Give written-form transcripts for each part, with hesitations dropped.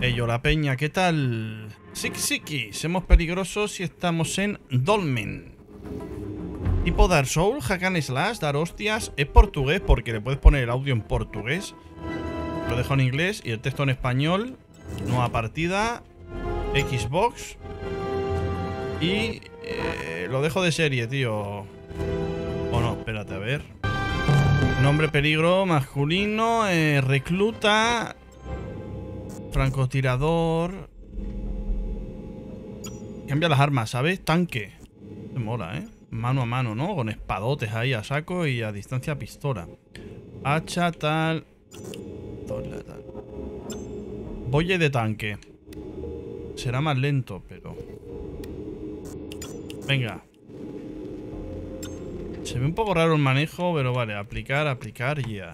Ello, la peña, ¿qué tal? Siki, somos peligrosos si estamos en Dolmen. Tipo Dark Souls, hack and slash, dar hostias. Es portugués porque le puedes poner el audio en portugués. Lo dejo en inglés y el texto en español. Nueva partida. Xbox. Y lo dejo de serie, tío. O no, espérate, a ver. Nombre peligro masculino. Recluta. Francotirador. Cambia las armas, ¿sabes? Tanque. Me mola, ¿eh? Mano a mano, ¿no? Con espadotes ahí a saco y a distancia pistola. Hacha, tal. Boye de tanque. Será más lento, pero... Venga. Se ve un poco raro el manejo, pero vale. Aplicar, ya.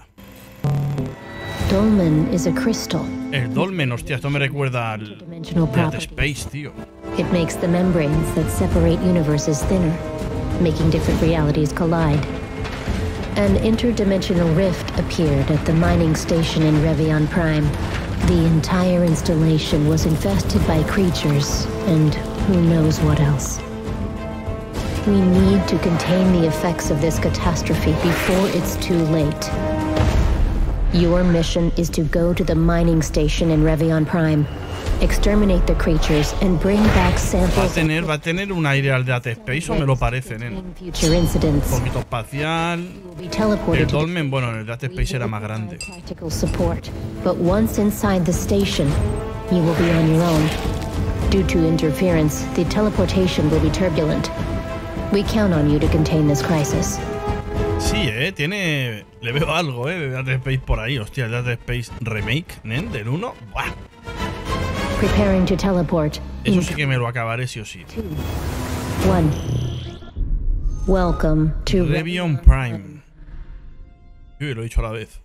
Dolmen is a crystal. El dolmen, hostia, esto me recuerda al Dead Space, tío. It makes the membranes that separate universes thinner, making different realities collide. An interdimensional rift appeared at the mining station in Revion Prime. The entire installation was infested by creatures, and who knows what else. We need to contain the effects of this catastrophe before it's too late. Your mission is to go to the mining station in Revion Prime, exterminate the creatures, and bring back samples. Va a tener un aire al Dead Space, o me lo parece, Un poquito espacial. El dolmen, bueno, en el Dead Space era más grande. But once inside the station, you will be on your own. Due to interference, the teleportation will be turbulent. We count on you to contain this crisis. Sí, tiene... Le veo algo, de Dead Space por ahí. Hostia, el Dead Space Remake, ¿nen? Del 1. ¡Buah! Preparing to teleport. Eso sí que me lo acabaré sí o sí. 1. Welcome to Revion Prime. Uy, lo he dicho a la vez.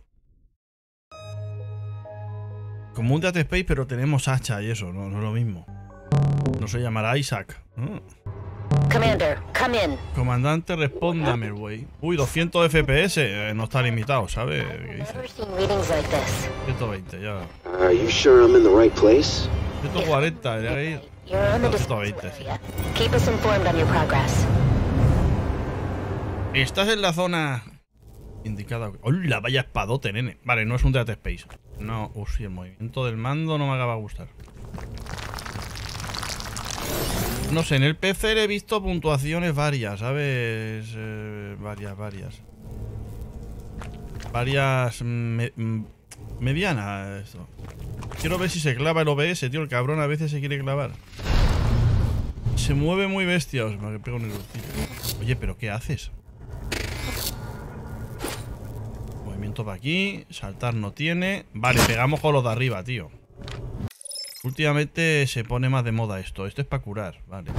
Como un Dead Space, pero tenemos hacha y eso, no es lo mismo. No se llamará Isaac. Commander, come in. Comandante, respóndame, güey. Uy, 200 FPS. No está limitado, ¿sabes? ¿Qué dice? 120, ya. Are you sure I'm in the right place? 140, ya que ir. 120, sí. Keep us informed on your progress. Estás en la zona indicada. ¡Hola! Vaya espadote, nene. Vale, no es un Dead Space. No, sí, el movimiento del mando no me acaba de gustar. No sé, en el PC le he visto puntuaciones varias, ¿sabes? Varias medianas. Esto. Quiero ver si se clava el OBS, tío. El cabrón a veces se quiere clavar. Se mueve muy bestia. Os me pego un errorcillo. Oye, ¿pero qué haces? Movimiento para aquí. Saltar no tiene. Vale, pegamos con los de arriba, tío. Últimamente se pone más de moda esto. Esto es para curar, vale.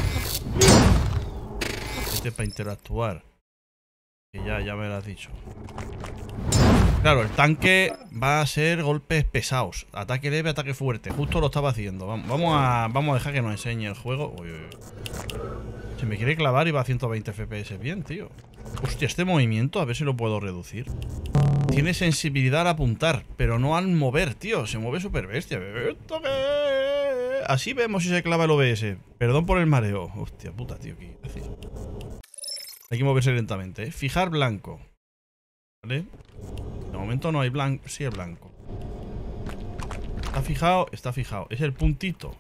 Este es para interactuar. Que ya me lo has dicho. Claro, el tanque va a ser golpes pesados. Ataque leve, ataque fuerte. Justo lo estaba haciendo. Vamos a dejar que nos enseñe el juego. Uy. Se me quiere clavar y va a 120 FPS. Bien, tío. Hostia, este movimiento, a ver si lo puedo reducir. Tiene sensibilidad al apuntar, pero no al mover, tío. Se mueve súper bestia. Así vemos si se clava el OBS. Perdón por el mareo. Hostia puta, tío. ¿Qué haces? Hay que moverse lentamente, Fijar blanco. ¿Vale? De momento no hay blanco. Sí, es blanco. ¿Está fijado? Está fijado. Es el puntito.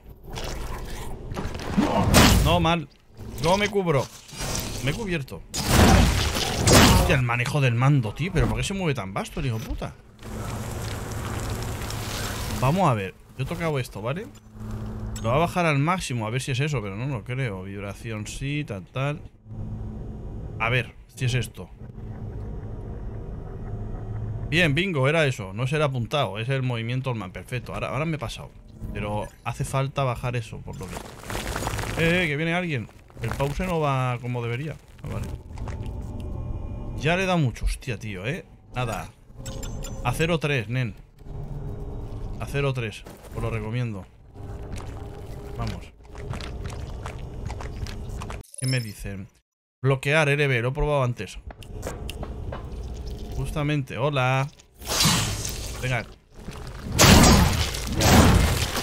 No, mal. No me cubro. Me he cubierto. Hostia, el manejo del mando, tío. ¿Pero por qué se mueve tan vasto el hijo de puta? Vamos a ver. Yo he tocado esto, ¿vale? Lo va a bajar al máximo. A ver si es eso, pero no lo creo. Vibración sí, tal. A ver, si es esto. Bien, bingo, era eso. No será apuntado. Es el movimiento Allman. Perfecto. Ahora me he pasado. Pero hace falta bajar eso, por lo que... que viene alguien. El pause no va como debería. Vale. Ya le da mucho, hostia, tío, Nada. A 0.3, nen. A 0.3. Os lo recomiendo. Vamos. ¿Qué me dicen? Bloquear RB, lo he probado antes. Justamente, hola. Venga.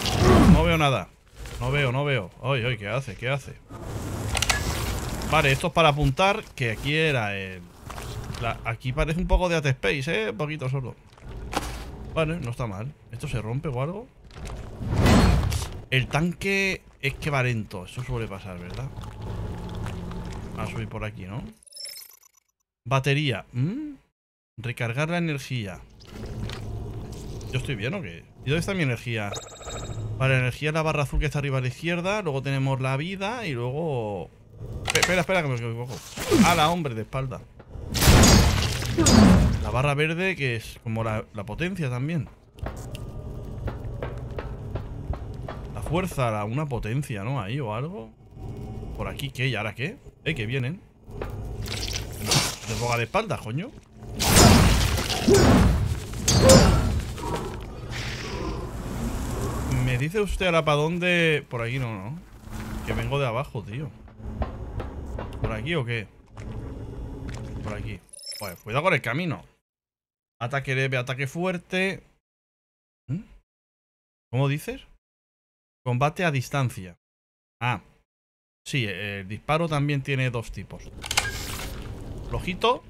nada. No veo. Ay, ¿qué hace? Vale, esto es para apuntar. Que aquí era el... aquí parece un poco de At Space, Un poquito solo. Vale, no está mal. ¿Esto se rompe o algo? El tanque es que va lento. Eso suele pasar, ¿verdad? Vamos a subir por aquí, ¿no? Batería. Recargar la energía. ¿Yo estoy bien o qué? ¿Y dónde está mi energía? Vale, la energía es la barra azul que está arriba a la izquierda. Luego tenemos la vida y luego... Espera, que me equivoco. ¡Hala, hombre! De espalda. La barra verde, que es como la potencia también. La fuerza, una potencia, ¿no? Ahí o algo. Por aquí, ¿qué? ¿Y ahora qué? Que vienen. De boga de espalda, coño. ¿Me dice usted ahora para dónde? Por aquí no. Que vengo de abajo, tío. ¿Por aquí o qué? Por aquí. Pues cuidado con el camino. Ataque leve, ataque fuerte. ¿Cómo dices? Combate a distancia. Ah. Sí, el disparo también tiene dos tipos. Flojito.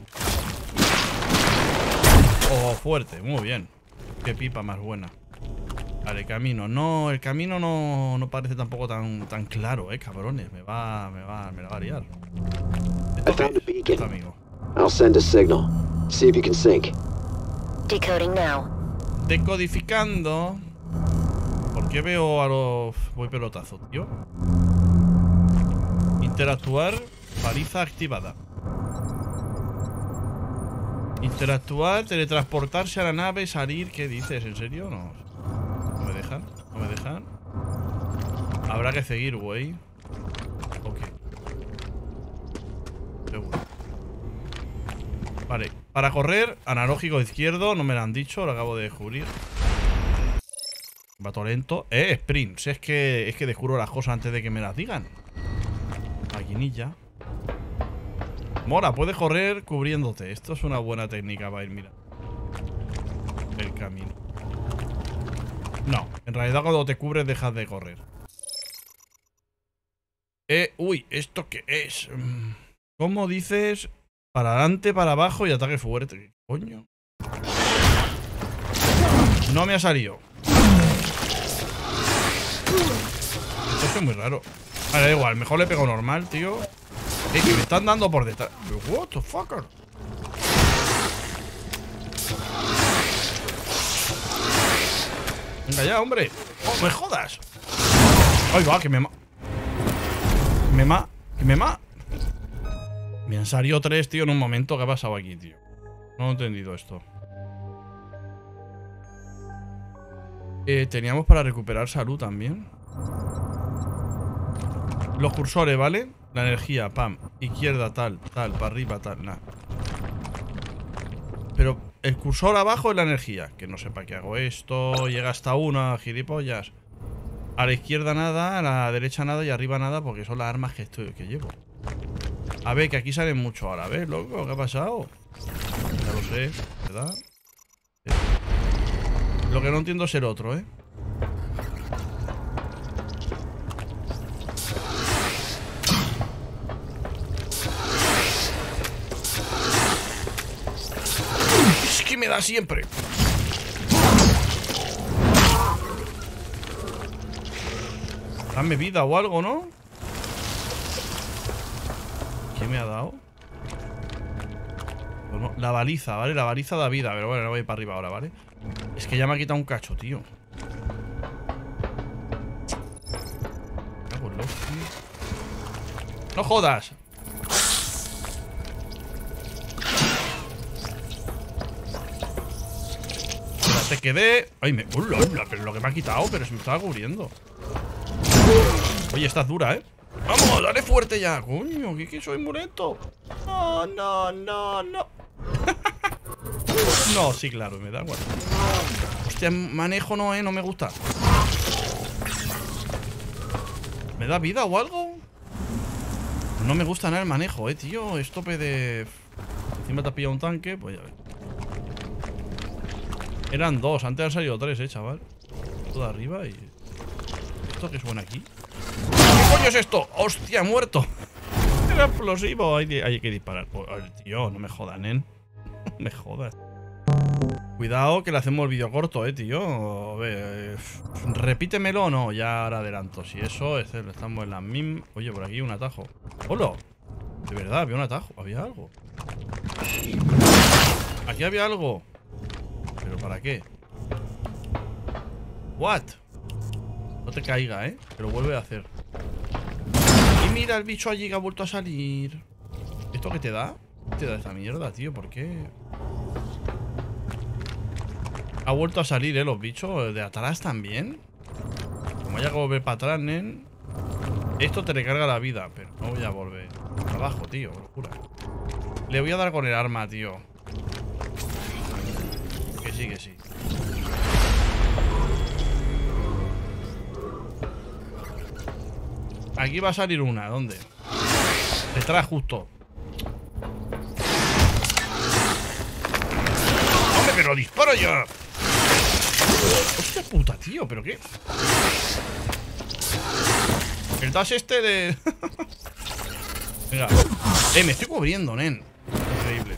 O fuerte, muy bien. Qué pipa más buena. Vale, camino. No, el camino no parece tampoco tan claro, cabrones. Me va a liar. Esto, amigo. I'll send a signal. See if you can sync. Decoding now. Decodificando. ¿Por qué veo a los... Voy pelotazo, tío? Interactuar. Baliza activada. Interactuar, teletransportarse a la nave, salir. ¿Qué dices? ¿En serio? No me dejan. Habrá que seguir, güey. Ok. Seguro. Vale, para correr, analógico izquierdo. No me lo han dicho, lo acabo de descubrir. Va todo lento. Sprint. Es que descubro las cosas antes de que me las digan. Maquinilla. Mola, puedes correr cubriéndote. Esto es una buena técnica para ir, mira. El camino. No, en realidad cuando te cubres dejas de correr. Uy, ¿esto qué es? ¿Cómo dices? Para adelante, para abajo y ataque fuerte. ¿Qué coño? No me ha salido. Esto es muy raro. Vale, da igual, mejor le pego normal, tío. Que me están dando por detrás. What the fucker? Venga ya, hombre. ¡Oh, me jodas! ¡Ay, va! Que me Me han salido 3, tío, en un momento. ¿Qué ha pasado aquí, tío? No he entendido esto. Teníamos para recuperar salud también. Los cursores, ¿vale? La energía, pam. Izquierda, tal, para arriba, tal, nada. Pero el cursor abajo es la energía. Que no sé para qué hago esto. Llega hasta una, gilipollas. A la izquierda nada, a la derecha nada y arriba nada, porque son las armas que llevo. A ver, que aquí salen mucho ahora. A ver, loco, ¿qué ha pasado? Ya lo sé, ¿verdad? Lo que no entiendo es el otro, ¿eh? Es que me da siempre. Dame vida o algo, ¿no? ¿Qué me ha dado? Bueno, la baliza, ¿vale? La baliza da vida. Pero bueno, no voy para arriba ahora, ¿vale? Es que ya me ha quitado un cacho, tío. ¡No jodas! Te quedé... Ay, pero lo que me ha quitado. Pero se me estaba cubriendo. Oye, esta es dura, ¿eh? ¡Vamos, dale fuerte ya! Coño, que soy muy lento. No. No, sí, claro, me da igual. Hostia, manejo no, no me gusta. ¿Me da vida o algo? No me gusta nada el manejo, tío. Estope de... Encima te ha pillado un tanque, pues ya ves. Eran 2, antes han salido 3, chaval. Todo arriba y... ¿Esto qué suena aquí? ¿Qué coño es esto? ¡Hostia, muerto! Era explosivo. Hay que disparar. Oh, tío, no me jodas, nen. No me jodas. Cuidado que le hacemos el vídeo corto, tío. A ver, repítemelo o no. Ya ahora adelanto. Si eso, estamos en la misma. Oye, por aquí un atajo. ¡Hola! De verdad, había un atajo. ¿Había algo? Aquí había algo. ¿Pero para qué? ¿What? No te caiga, que lo vuelve a hacer. Y mira el bicho allí que ha vuelto a salir. ¿Esto qué te da? ¿Qué te da esta mierda, tío? ¿Por qué? Ha vuelto a salir, los bichos. ¿De atrás también? Como haya que volver para atrás, nen. Esto te recarga la vida, pero no voy a volver. Abajo, tío, locura. Le voy a dar con el arma, tío. Que sí, que sí. Aquí va a salir una, ¿dónde? Detrás justo. ¡Hombre, pero disparo ya! ¡Hostia puta, tío! ¿Pero qué? El dash este de... Venga. Me estoy cubriendo, nen. Increíble.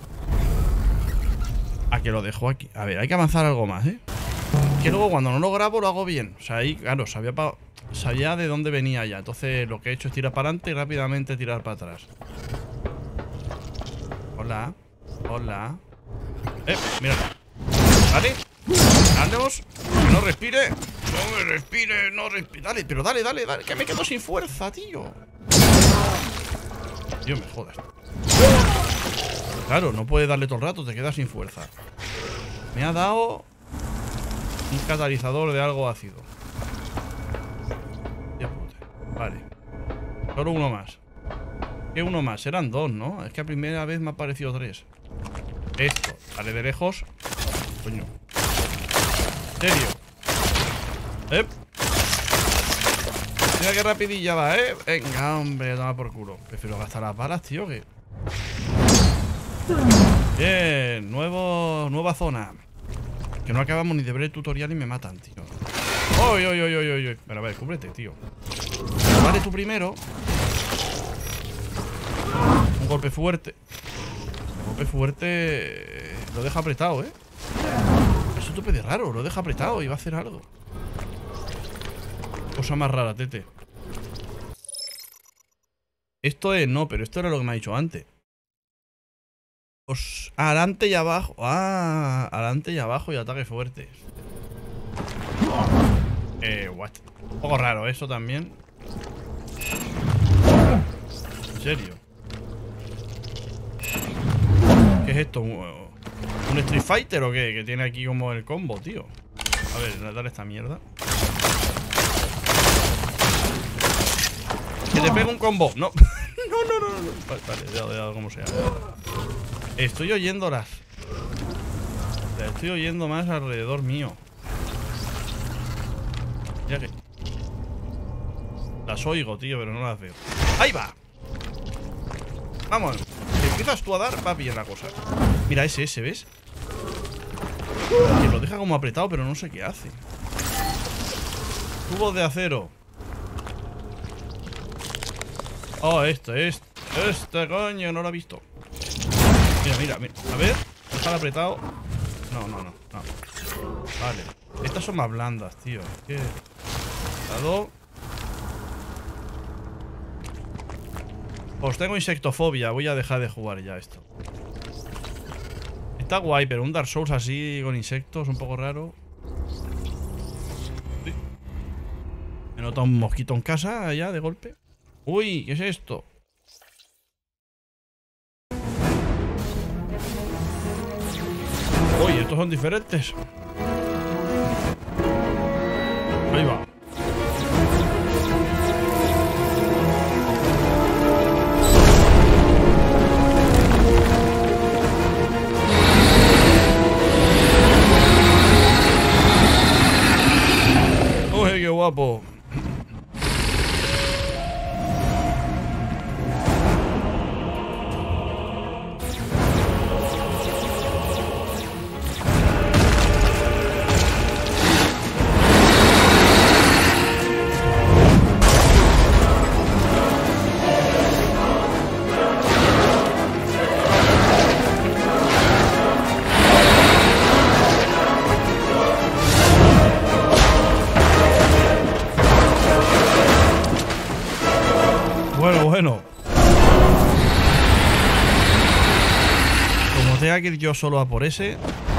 Que lo dejo aquí. A ver, hay que avanzar algo más, Que luego cuando no lo grabo lo hago bien. O sea, ahí, claro, sabía de dónde venía ya. Entonces lo que he hecho es tirar para adelante y rápidamente tirar para atrás. Hola. Hola. Mira. ¿Vale? Daleos. Que no respire. No me respire, no respire. Dale, pero dale. Que me quedo sin fuerza, tío. Tío, me jodas. Claro, no puedes darle todo el rato, te quedas sin fuerza. Me ha dado un catalizador de algo ácido. Vale. Solo uno más. ¿Qué uno más? Eran dos, ¿no? Es que a primera vez me ha parecido tres. Esto. Vale, de lejos. Coño. ¿En serio? Mira qué rapidilla va, Venga, hombre, toma por culo. Prefiero gastar las balas, tío, que... Bien, nueva zona. Que no acabamos ni de ver el tutorial y me matan, tío. ¡Oy! Pero a ver, cúbrete, tío. Vale, tú primero. Un golpe fuerte. Un golpe fuerte. Lo deja apretado, Es un tope de raro, lo deja apretado y va a hacer algo. Cosa más rara, tete. Esto es, no, pero esto era lo que me ha dicho antes. Adelante y abajo. Adelante y abajo y ataque fuerte. What? Un poco raro eso también. ¿En serio? ¿Qué es esto? ¿Un Street Fighter o qué? Que tiene aquí como el combo, tío. A ver, dale esta mierda. Que te pega un combo. No. No. Vale, ya, como sea. Estoy oyéndolas. Estoy oyendo más alrededor mío. Ya que... Las oigo, tío, pero no las veo. ¡Ahí va! Vamos. Si empiezas tú a dar, va bien la cosa. Mira ese, ¿ves? Que lo deja como apretado, pero no sé qué hace. Tubos de acero. Oh, este coño, no lo he visto. Mira. A ver, déjalo apretado. No. Vale. Estas son más blandas, tío. ¿Qué? Dado. Pues tengo insectofobia. Voy a dejar de jugar ya esto. Está guay, pero un Dark Souls así con insectos, un poco raro. Sí. Me nota un mosquito en casa allá de golpe. Uy, ¿qué es esto? Uy, estos son diferentes. Ahí va. Uy, qué guapo. bueno. Como tenga que ir yo solo a por ese.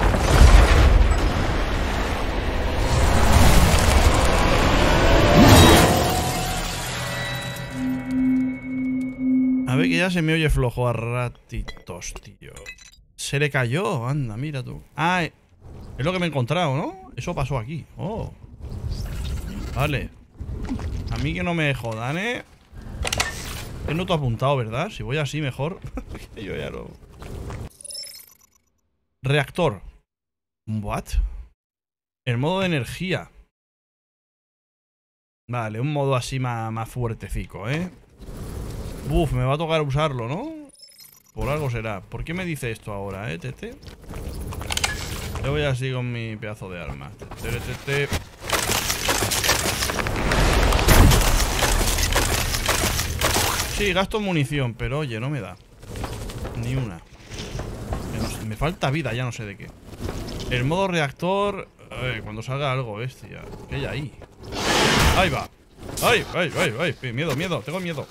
A ver, que ya se me oye flojo a ratitos, tío. Se le cayó, anda, mira tú. Ah, es lo que me he encontrado, ¿no? Eso pasó aquí. Oh. Vale. A mí que no me jodan, ¿eh? Es no te apuntado, ¿verdad? Si voy así mejor. Yo ya no. Reactor. ¿What? El modo de energía. Vale, un modo así más fuertecico, ¿eh? Buf, me va a tocar usarlo, ¿no? Por algo será. ¿Por qué me dice esto ahora, tete? Yo voy así con mi pedazo de arma. Tete. Sí, gasto munición, pero oye, no me da. Ni una. Me falta vida, ya no sé de qué. El modo reactor... cuando salga algo bestia. ¿Qué hay ahí? Ahí va. ¡Ay! Miedo, tengo miedo.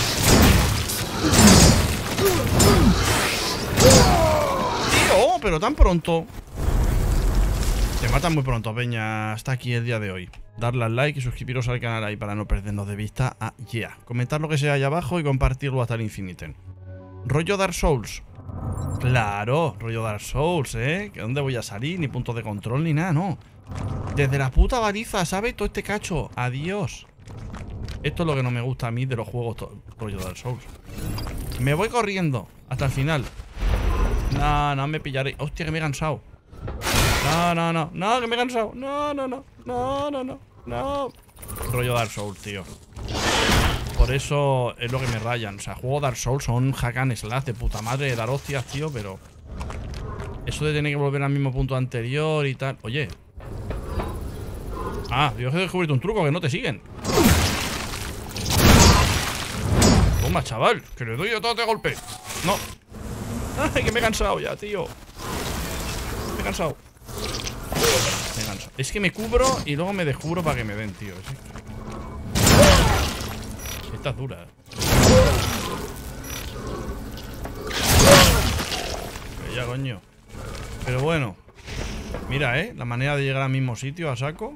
Tío, pero tan pronto. Te matan muy pronto, peña. Hasta aquí el día de hoy. Darle al like y suscribiros al canal ahí para no perdernos de vista. Comentar lo que sea ahí abajo y compartirlo hasta el infinito. Rollo Dark Souls. Claro, rollo Dark Souls, ¿eh? ¿Que dónde voy a salir? Ni punto de control ni nada, no. Desde la puta baliza, ¿sabes? Todo este cacho. Adiós. Esto es lo que no me gusta a mí de los juegos rollo Dark Souls. Me voy corriendo hasta el final. No me pillaré. Hostia, que me he cansado. No, que me he cansado. No. Rollo Dark Souls, tío. Por eso es lo que me rayan. O sea, juegos Dark Souls son hack and slash de puta madre, de dar hostias, tío, pero... Eso de tener que volver al mismo punto anterior y tal... Oye. Yo he descubierto un truco, que no te siguen. Toma, chaval, que le doy a todo de golpe. No. Ay, que me he cansado ya, tío. Me he cansado. Es que me cubro y luego me descubro para que me den, tío. Esta es dura. Ya, coño. Pero bueno. Mira, la manera de llegar al mismo sitio a saco.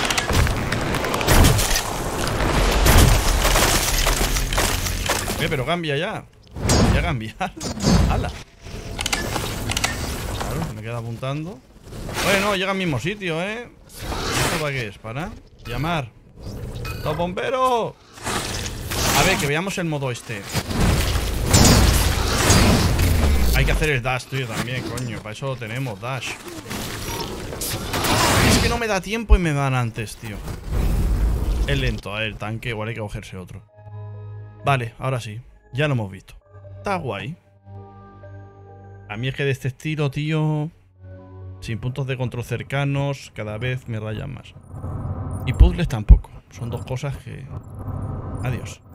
Pero cambia ya. Voy a cambiar. ¡Hala! Claro, me queda apuntando. Bueno, llega al mismo sitio, ¿Esto para qué es? ¿Para llamar? ¡Los bomberos! A ver, que veamos el modo este. Hay que hacer el dash, tío, también, coño. Para eso lo tenemos, dash. Es que no me da tiempo y me dan antes, tío. Es lento, el tanque. Igual hay que cogerse otro. Vale, ahora sí. Ya lo hemos visto. Está guay. A mí es que de este estilo, tío... Sin puntos de control cercanos, cada vez me rayan más. Y puzzles tampoco. Son dos cosas que... Adiós.